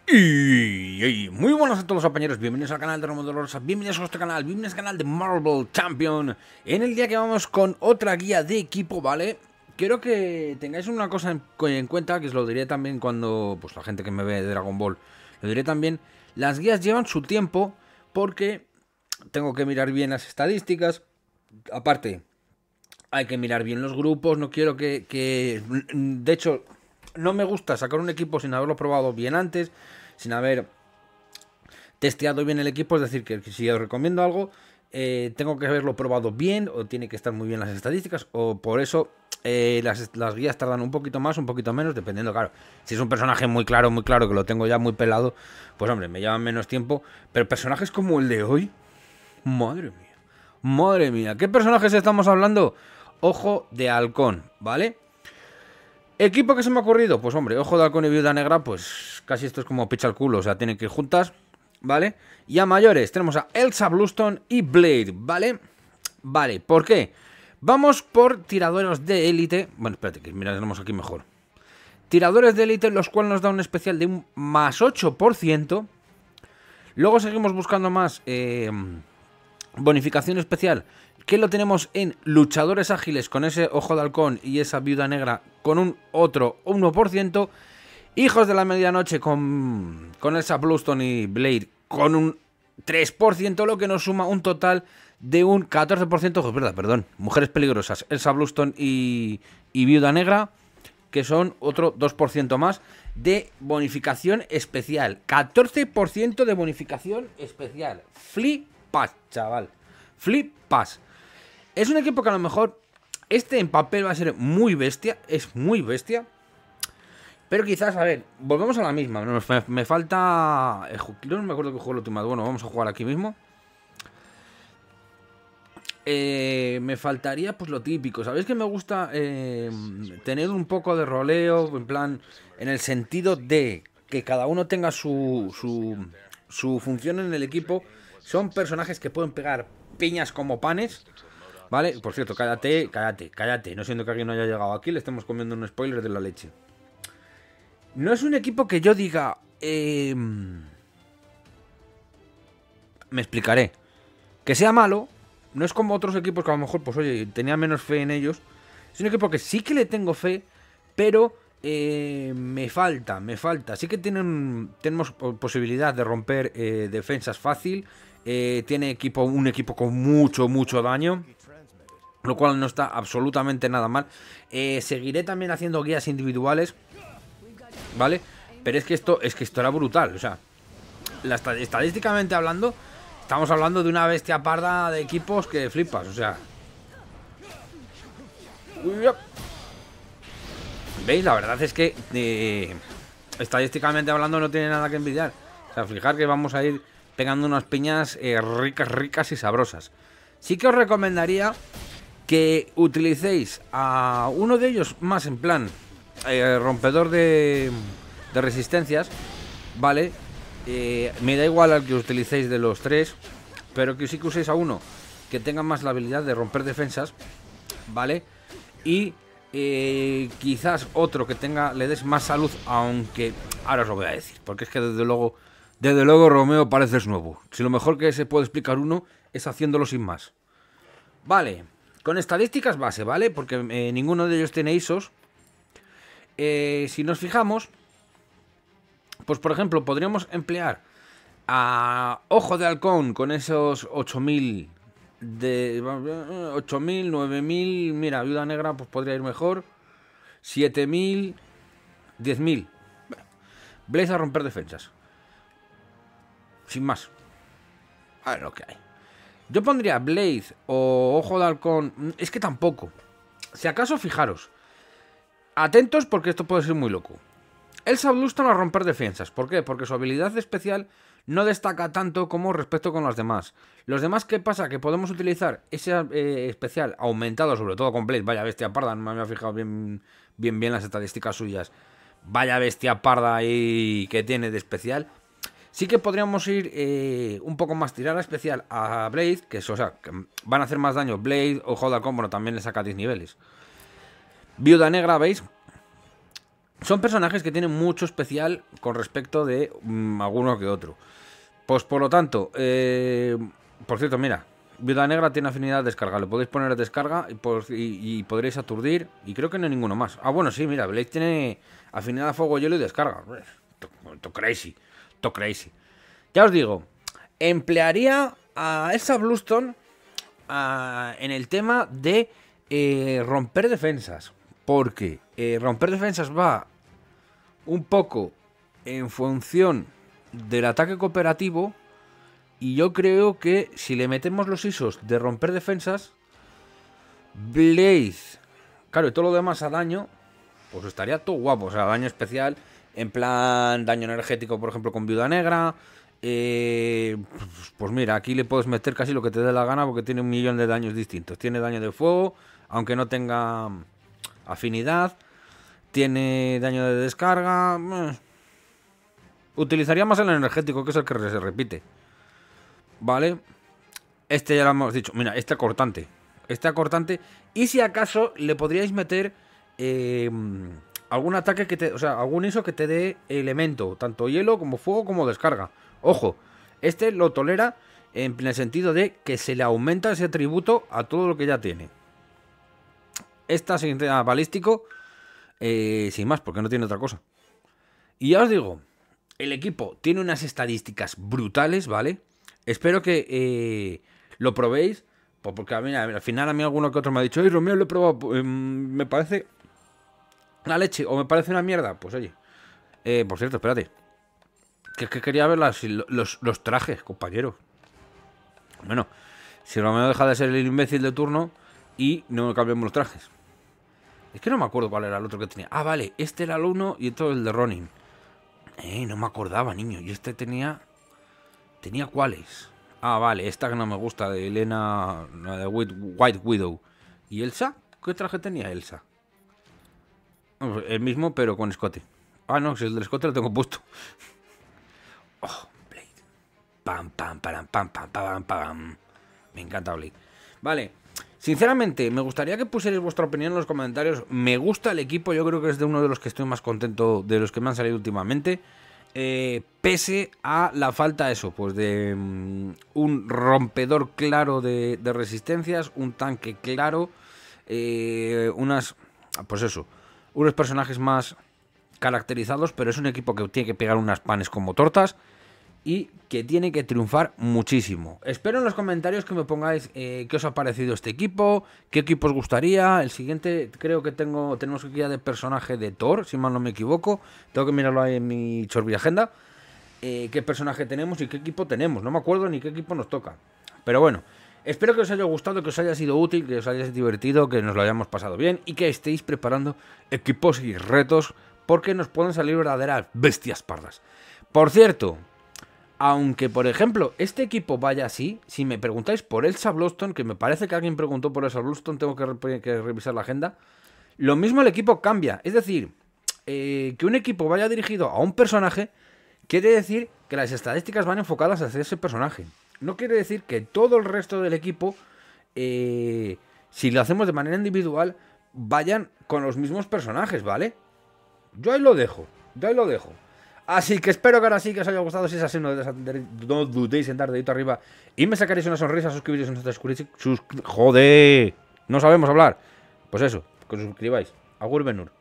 Y muy buenas a todos compañeros, bienvenidos al canal de Romo Dolorosa, bienvenidos a nuestro canal, bienvenidos al canal de Marvel Champion. En el día que vamos con otra guía de equipo, ¿vale? Quiero que tengáis una cosa en cuenta, que os lo diré también cuando, pues la gente que me ve de Dragon Ball, lo diré también. Las guías llevan su tiempo porque tengo que mirar bien las estadísticas, aparte hay que mirar bien los grupos, no quiero de hecho, no me gusta sacar un equipo sin haberlo probado bien antes, sin haber testeado bien el equipo, es decir, que si os recomiendo algo, tengo que haberlo probado bien, o tiene que estar muy bien las estadísticas, o por eso las guías tardan un poquito más, un poquito menos, dependiendo, claro. Si es un personaje muy claro, que lo tengo ya muy pelado, pues hombre, me llevan menos tiempo, pero personajes como el de hoy, madre mía, ¿qué personajes estamos hablando? Ojo de Halcón, ¿vale? Equipo que se me ha ocurrido, pues hombre, Ojo de Halcón y Viuda Negra, pues casi esto es como picha al culo, o sea, tienen que ir juntas, ¿vale? Y a mayores tenemos a Elsa Bluestone y Blade, ¿vale? Vale, ¿por qué? Vamos por tiradores de élite. Bueno, espérate, que mira, tenemos aquí mejor. Tiradores de élite, los cuales nos da un especial de un más 8%. Luego seguimos buscando más bonificación especial, que lo tenemos en luchadores ágiles con ese Ojo de Halcón y esa Viuda Negra con un otro 1%. Hijos de la Medianoche con Elsa Bluestone y Blade con un 3%, lo que nos suma un total de un 14%. Es verdad, perdón. Mujeres peligrosas, Elsa Bluestone y Viuda Negra, que son otro 2% más de bonificación especial. 14% de bonificación especial. Flipas, chaval. Flipas. Es un equipo que a lo mejor en papel va a ser muy bestia. Es muy bestia. Pero quizás, a ver, volvemos a la misma. Me falta... No me acuerdo que juego la última. Bueno, vamos a jugar aquí mismo. Me faltaría pues lo típico. ¿Sabéis que me gusta tener un poco de roleo? En plan, en el sentido de que cada uno tenga su función en el equipo. Son personajes que pueden pegar piñas como panes, ¿vale? Por cierto, cállate. No siendo que alguien no haya llegado aquí, le estemos comiendo un spoiler de la leche. No es un equipo que yo diga... me explicaré. Que sea malo. No es como otros equipos que a lo mejor, pues oye, tenía menos fe en ellos. Es un equipo que sí que le tengo fe, pero me falta. Sí que tenemos posibilidad de romper defensas fácil. Tiene un equipo con mucho daño, lo cual no está absolutamente nada mal. Seguiré también haciendo guías individuales, ¿vale? Pero es que esto era brutal. O sea, estadísticamente hablando, estamos hablando de una bestia parda de equipos que flipas, o sea. ¿Veis? La verdad es que estadísticamente hablando no tiene nada que envidiar. O sea, fijar que vamos a ir pegando unas piñas ricas y sabrosas. Sí que os recomendaría que utilicéis a uno de ellos más en plan rompedor de resistencias, ¿vale? Me da igual al que utilicéis de los tres, pero que sí que uséis a uno que tenga más la habilidad de romper defensas, ¿vale? Y quizás otro que le des más salud, aunque ahora os lo voy a decir, porque es que desde luego Romeo pareces nuevo. Si lo mejor que se puede explicar uno es haciéndolo sin más. Vale, con estadísticas base, ¿vale? Porque ninguno de ellos tiene ISOs. Si nos fijamos, pues por ejemplo podríamos emplear a Ojo de Halcón con esos 8000 8000, 9000, mira, Viuda Negra pues podría ir mejor, 7000, 10000. Blaze a romper defensas. Sin más. A ver lo que hay. Yo pondría Blaze o Ojo de Halcón. Es que tampoco. Si acaso, fijaros. Atentos porque esto puede ser muy loco. Elsa Bluestone a romper defensas. ¿Por qué? Porque su habilidad especial no destaca tanto como respecto con las demás. Los demás, ¿qué pasa? Que podemos utilizar ese especial aumentado, sobre todo con Blade. Vaya bestia parda, no me había fijado bien las estadísticas suyas. Vaya bestia parda ahí que tiene de especial. Sí que podríamos ir un poco más tirar a especial a Blade, que van a hacer más daño Blade. Ojo de Halcón, bueno, también le saca 10 niveles. Viuda Negra, ¿veis? son personajes que tienen mucho especial con respecto de alguno que otro. Pues por lo tanto, por cierto, mira, Viuda Negra tiene afinidad a descarga. Le podéis poner a descarga y podréis aturdir. Y creo que no hay ninguno más. Ah, bueno, sí, mira, Blaze tiene afinidad a fuego, hielo y descarga. To crazy. To crazy. Ya os digo, emplearía a esa Bluestone en el tema de romper defensas. Porque romper defensas va un poco en función del ataque cooperativo. Y yo creo que si le metemos los ISOs de romper defensas, Blaze, claro, y todo lo demás a daño, pues estaría todo guapo. O sea, daño especial, en plan daño energético, por ejemplo, con Viuda Negra. Pues mira, aquí le puedes meter casi lo que te dé la gana porque tiene 1.000.000 de daños distintos. Tiene daño de fuego, aunque no tenga afinidad. Tiene daño de descarga. Utilizaría más el energético, que es el que se repite. Vale. Este ya lo hemos dicho. Mira, este acortante. Este acortante. Y si acaso le podríais meter algún ataque que te... O sea, algún ISO que te dé elemento. Tanto hielo como fuego como descarga. Ojo. Este lo tolera en el sentido de que se le aumenta ese atributo a todo lo que ya tiene. Esta siguiente balístico. Sin más, porque no tiene otra cosa. Y ya os digo. El equipo tiene unas estadísticas brutales, ¿vale? Espero que lo probéis. Porque al final a mí alguno que otro me ha dicho: ¡ay, Romeo, lo he probado! Me parece una leche o me parece una mierda. Pues oye. Por cierto, espérate. Que quería ver los trajes, compañero. Bueno, si Romeo deja de ser el imbécil de turno y no cambiamos los trajes. Es que no me acuerdo cuál era el otro que tenía. Ah, vale. Este era el 1 y esto el de Ronin. No me acordaba, niño. Y este tenía... ¿Tenía cuáles? Ah, vale, esta que no me gusta, de Elena, de White Widow. ¿Y Elsa? ¿Qué traje tenía Elsa? El mismo, pero con escote. Ah, no, si el del escote lo tengo puesto. Oh, Blade. Pam, pam, pam, pam, pam, pam, pam. Me encanta Blade. Vale, sinceramente, me gustaría que pusierais vuestra opinión en los comentarios. Me gusta el equipo, yo creo que es de uno de los que estoy más contento de los que me han salido últimamente. Pese a la falta eso, pues de un rompedor claro de resistencias, un tanque claro, pues eso, unos personajes más caracterizados, pero es un equipo que tiene que pegar unas panes como tortas y que tiene que triunfar muchísimo. Espero en los comentarios que me pongáis qué os ha parecido este equipo, qué equipo os gustaría. El siguiente creo que tenemos que guía de personaje de Thor, si mal no me equivoco. Tengo que mirarlo ahí en mi Chorbi Agenda. Qué personaje tenemos y qué equipo tenemos. No me acuerdo ni qué equipo nos toca. Pero bueno, espero que os haya gustado, que os haya sido útil, que os hayáis divertido, que nos lo hayamos pasado bien y que estéis preparando equipos y retos porque nos pueden salir verdaderas bestias pardas. Por cierto... Aunque, por ejemplo, este equipo vaya así, si me preguntáis por Elsa Bluestone, que me parece que alguien preguntó por Elsa Bluestone, tengo que revisar la agenda, lo mismo el equipo cambia. Es decir, que un equipo vaya dirigido a un personaje, quiere decir que las estadísticas van enfocadas hacia ese personaje. No quiere decir que todo el resto del equipo, si lo hacemos de manera individual, vayan con los mismos personajes, ¿vale? Yo ahí lo dejo, Así que espero que ahora sí que os haya gustado. Si es así, no dudéis en dar dedito arriba y me sacaréis una sonrisa, suscribiros si no estáis suscritos. ¡Joder! No sabemos hablar. Pues eso, que os suscribáis. Agur Benur.